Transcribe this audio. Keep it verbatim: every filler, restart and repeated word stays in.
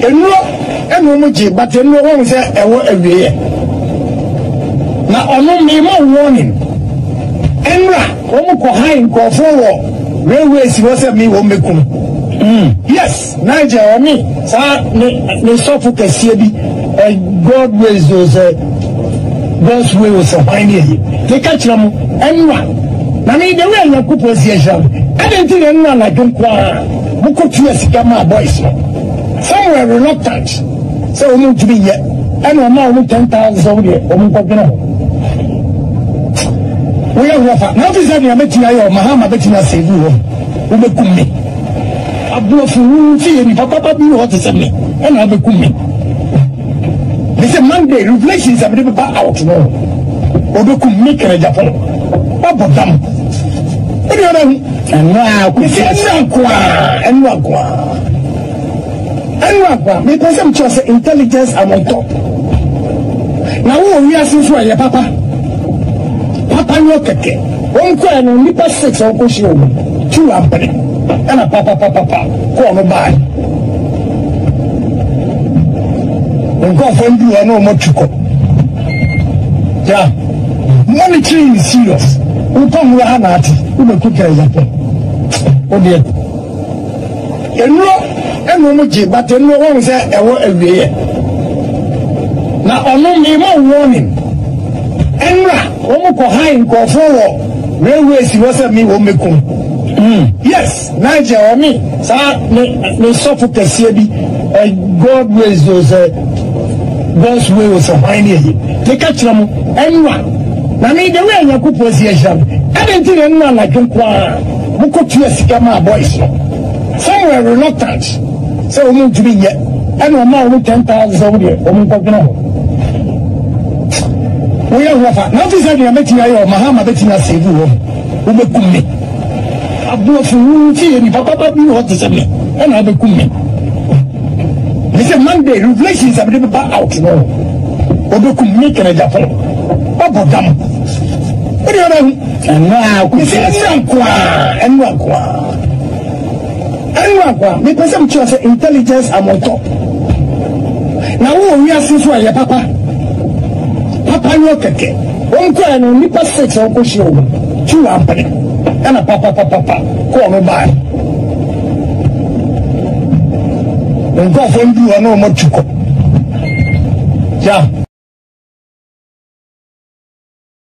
enu enu mu ji but enu won say ewo awie na ono me mo warning enra omo ko high ko for railways wo say me wo mekum mm yes Nigeria me sa ne sofu kase bi God ways those God's way was a pioneer they catch them enra na me the way you couple association I didn't think enra like don't kwa muko tu sika ma boys somewhere reluctant so omo to be yet and o ma omo ten thousand there omo ko gina we are wafa na officer ni ametina yo mahama betina save wo wo bekum me abulo fu fi ni papa papa bi ho te se me e na bekum me this Monday revelations am dey ba out no o bekum me kere japan babo dam o di ona enu a ku se enu kwa enu kwa enu kwa me person chose intelligence am on top na wo wi asenso aye papa papa no keke won ko eno nipa six on ko shi o two ampere ana papa papa papa ko no bai on go for ndu ono mo tuko ja monitoring is serious on ko mu ha na ati o be kuka ya pe o de eno eno mo ji but eno won say ewo awie na ono me mo warning enra omo ko high ko for railways wo say me wo mekum mm yes Nigeria me sa ne sofu kase bi God ways those God's way was a pioneer they catch them enra na me the way you couple association I didn't think enra like don't kwa muko tu sika ma boys somewhere reluctant so omo to be yet and o ma omo ten thousand there omo ko gina we are wafa na officer ni ametina yo mahama betina save wo wo bekum me abulo fu fi ni papa papa bi ho te se me e na bekum me this Monday revelations am dey ba out no o bekum me kere japan babo dam o di ona enu a ku se enu kwa enu kwa enu kwa me person chose intelligence am on top na wo wi asenso aye papa papa no keke on ko eno nipa six on ko shi o two ampere ana papa papa papa ko no bai on go for ndu ono mo tuko ja